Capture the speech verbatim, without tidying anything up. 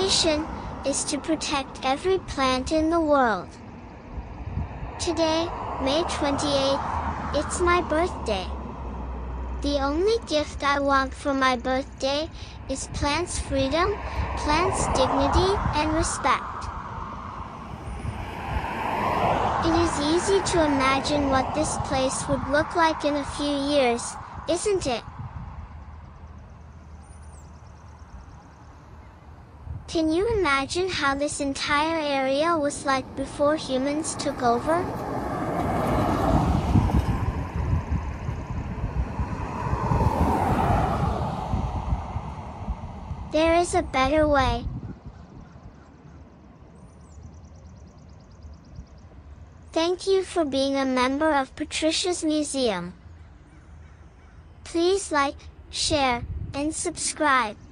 mission is to protect every plant in the world. Today, May twenty-eighth, it's my birthday. The only gift I want for my birthday is plants' freedom, plants' dignity, and respect. It is easy to imagine what this place would look like in a few years, isn't it? Can you imagine how this entire area was like before humans took over? There is a better way. Thank you for being a member of Patricia's Museum. Please like, share, and subscribe.